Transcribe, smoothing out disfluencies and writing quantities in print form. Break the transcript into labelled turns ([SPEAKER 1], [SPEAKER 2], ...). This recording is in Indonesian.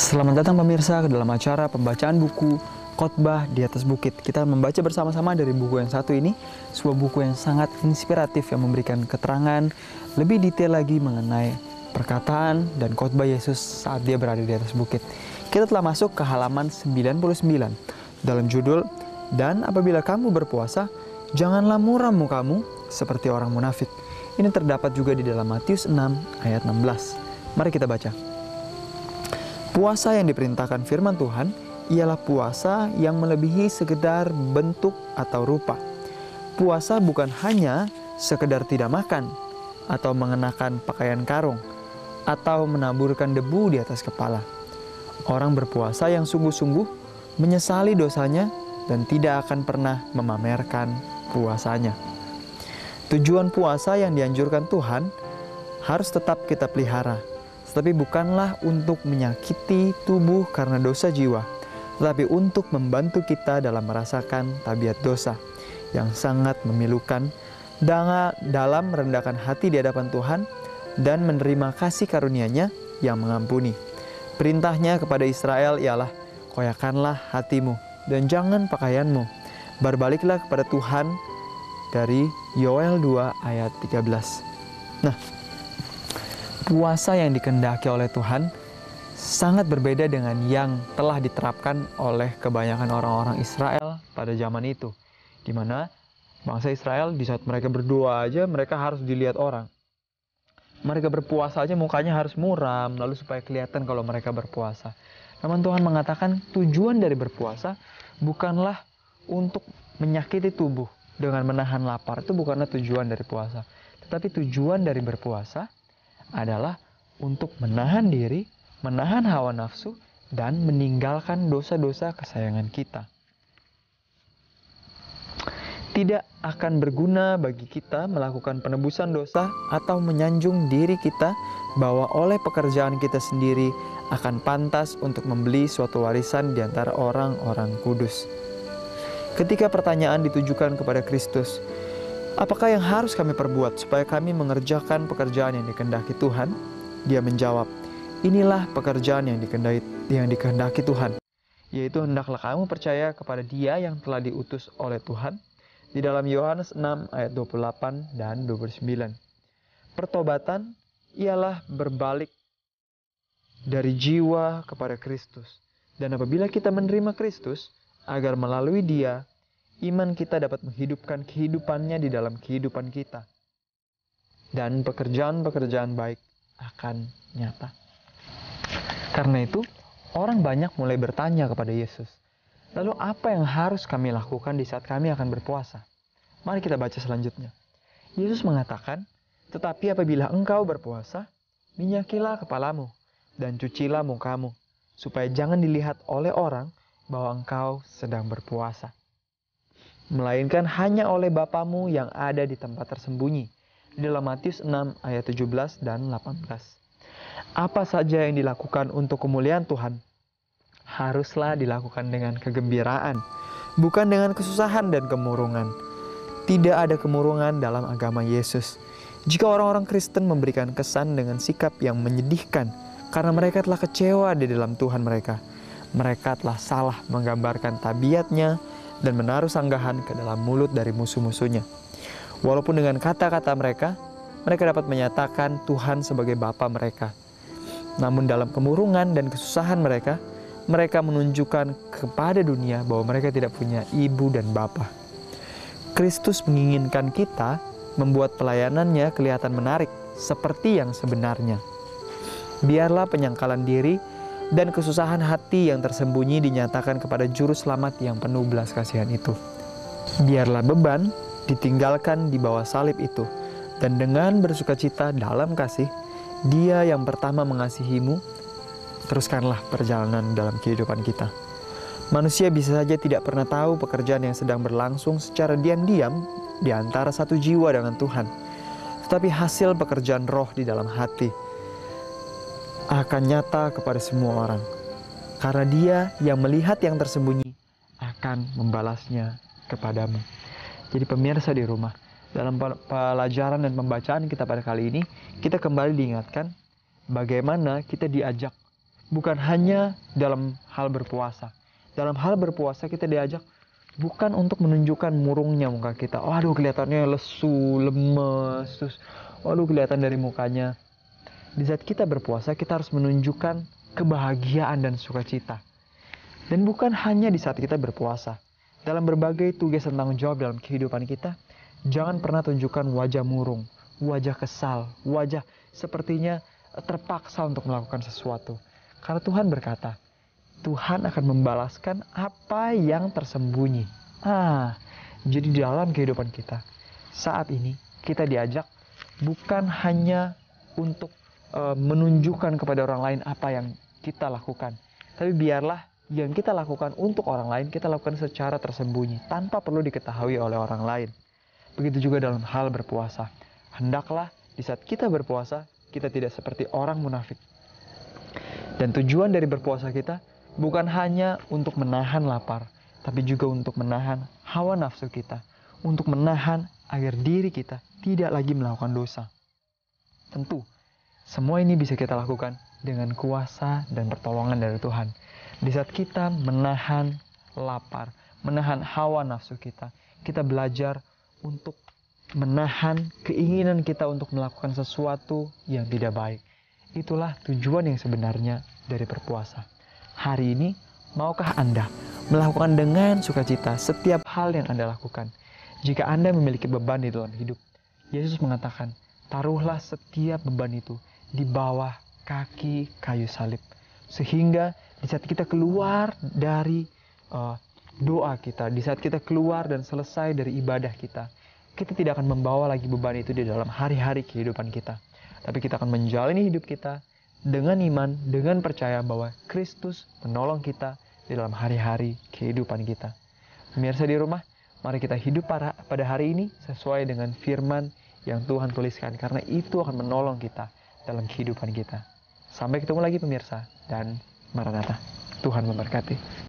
[SPEAKER 1] Selamat datang pemirsa ke dalam acara pembacaan buku Khotbah di Atas Bukit. Kita membaca bersama-sama dari buku yang satu ini, sebuah buku yang sangat inspiratif yang memberikan keterangan lebih detail lagi mengenai perkataan dan khotbah Yesus saat dia berada di atas bukit. Kita telah masuk ke halaman 99 dalam judul, "Dan apabila kamu berpuasa, janganlah muram mukamu seperti orang munafik." Ini terdapat juga di dalam Matius 6 ayat 16. Mari kita baca. Puasa yang diperintahkan firman Tuhan ialah puasa yang melebihi sekedar bentuk atau rupa. Puasa bukan hanya sekedar tidak makan, atau mengenakan pakaian karung, atau menaburkan debu di atas kepala. Orang berpuasa yang sungguh-sungguh menyesali dosanya dan tidak akan pernah memamerkan puasanya. Tujuan puasa yang dianjurkan Tuhan harus tetap kita pelihara, tetapi bukanlah untuk menyakiti tubuh karena dosa jiwa, tetapi untuk membantu kita dalam merasakan tabiat dosa yang sangat memilukan dalam merendahkan hati di hadapan Tuhan dan menerima kasih karunia-Nya yang mengampuni. Perintahnya kepada Israel ialah, koyakanlah hatimu dan jangan pakaianmu. Berbaliklah kepada Tuhan, dari Yoel 2 ayat 13. Nah, puasa yang dikehendaki oleh Tuhan sangat berbeda dengan yang telah diterapkan oleh kebanyakan orang-orang Israel pada zaman itu, di mana bangsa Israel di saat mereka berdoa aja mereka harus dilihat orang. Mereka berpuasa aja mukanya harus muram, lalu supaya kelihatan kalau mereka berpuasa. Namun Tuhan mengatakan tujuan dari berpuasa bukanlah untuk menyakiti tubuh dengan menahan lapar. Itu bukanlah tujuan dari puasa. Tetapi tujuan dari berpuasa adalah untuk menahan diri, menahan hawa nafsu, dan meninggalkan dosa-dosa kesayangan kita. Tidak akan berguna bagi kita melakukan penebusan dosa atau menyanjung diri kita bahwa oleh pekerjaan kita sendiri akan pantas untuk membeli suatu warisan di antara orang-orang kudus. Ketika pertanyaan ditujukan kepada Kristus, apakah yang harus kami perbuat supaya kami mengerjakan pekerjaan yang dikehendaki Tuhan? Dia menjawab, inilah pekerjaan yang dikehendaki Tuhan, yaitu hendaklah kamu percaya kepada Dia yang telah diutus oleh Tuhan, di dalam Yohanes 6 ayat 28 dan 29. Pertobatan ialah berbalik dari jiwa kepada Kristus. Dan apabila kita menerima Kristus, agar melalui Dia, iman kita dapat menghidupkan kehidupannya di dalam kehidupan kita. Dan pekerjaan-pekerjaan baik akan nyata. Karena itu, orang banyak mulai bertanya kepada Yesus, lalu apa yang harus kami lakukan di saat kami akan berpuasa? Mari kita baca selanjutnya. Yesus mengatakan, tetapi apabila engkau berpuasa, minyakilah kepalamu dan cucilah mukamu, supaya jangan dilihat oleh orang bahwa engkau sedang berpuasa, melainkan hanya oleh Bapamu yang ada di tempat tersembunyi. Di dalam Matius 6 ayat 17 dan 18. Apa saja yang dilakukan untuk kemuliaan Tuhan haruslah dilakukan dengan kegembiraan, bukan dengan kesusahan dan kemurungan. Tidak ada kemurungan dalam agama Yesus. Jika orang-orang Kristen memberikan kesan dengan sikap yang menyedihkan karena mereka telah kecewa di dalam Tuhan mereka telah salah menggambarkan tabiatnya dan menaruh sanggahan ke dalam mulut dari musuh-musuhnya. Walaupun dengan kata-kata mereka dapat menyatakan Tuhan sebagai Bapa mereka. Namun dalam kemurungan dan kesusahan mereka menunjukkan kepada dunia bahwa mereka tidak punya ibu dan bapa. Kristus menginginkan kita membuat pelayanannya kelihatan menarik seperti yang sebenarnya. Biarlah penyangkalan diri dan kesusahan hati yang tersembunyi dinyatakan kepada juru selamat yang penuh belas kasihan itu. Biarlah beban ditinggalkan di bawah salib itu, dan dengan bersukacita dalam kasih, Dia yang pertama mengasihimu, teruskanlah perjalanan dalam kehidupan kita. Manusia bisa saja tidak pernah tahu pekerjaan yang sedang berlangsung secara diam-diam di antara satu jiwa dengan Tuhan. Tetapi hasil pekerjaan roh di dalam hati akan nyata kepada semua orang. Karena Dia yang melihat yang tersembunyi akan membalasnya kepadamu. Jadi pemirsa di rumah, dalam pelajaran dan pembacaan kita pada kali ini, kita kembali diingatkan bagaimana kita diajak bukan hanya dalam hal berpuasa. Dalam hal berpuasa kita diajak bukan untuk menunjukkan murungnya muka kita. Waduh, kelihatannya lesu, lemes, terus waduh kelihatan dari mukanya. Di saat kita berpuasa, kita harus menunjukkan kebahagiaan dan sukacita. Dan bukan hanya di saat kita berpuasa. Dalam berbagai tugas dan tanggung jawab dalam kehidupan kita, jangan pernah tunjukkan wajah murung, wajah kesal, wajah sepertinya terpaksa untuk melakukan sesuatu. Karena Tuhan berkata, Tuhan akan membalaskan apa yang tersembunyi. Jadi di dalam kehidupan kita, saat ini kita diajak bukan hanya untuk menunjukkan kepada orang lain apa yang kita lakukan. Tapi biarlah yang kita lakukan untuk orang lain, kita lakukan secara tersembunyi, tanpa perlu diketahui oleh orang lain. Begitu juga dalam hal berpuasa. Hendaklah di saat kita berpuasa, kita tidak seperti orang munafik. Dan tujuan dari berpuasa kita bukan hanya untuk menahan lapar, tapi juga untuk menahan hawa nafsu kita, untuk menahan agar diri kita tidak lagi melakukan dosa. Tentu, semua ini bisa kita lakukan dengan kuasa dan pertolongan dari Tuhan. Di saat kita menahan lapar, menahan hawa nafsu kita, kita belajar untuk menahan keinginan kita untuk melakukan sesuatu yang tidak baik. Itulah tujuan yang sebenarnya dari berpuasa. Hari ini, maukah Anda melakukan dengan sukacita setiap hal yang Anda lakukan? Jika Anda memiliki beban di dalam hidup, Yesus mengatakan, taruhlah setiap beban itu di bawah kaki kayu salib. Sehingga di saat kita keluar dari doa kita, di saat kita keluar dan selesai dari ibadah kita, kita tidak akan membawa lagi beban itu di dalam hari-hari kehidupan kita. Tapi kita akan menjalani hidup kita dengan iman, dengan percaya bahwa Kristus menolong kita di dalam hari-hari kehidupan kita. Pemirsa di rumah, mari kita hidup pada hari ini sesuai dengan firman yang Tuhan tuliskan, karena itu akan menolong kita dalam kehidupan kita. Sampai ketemu lagi pemirsa, dan Maranatha. Tuhan memberkati.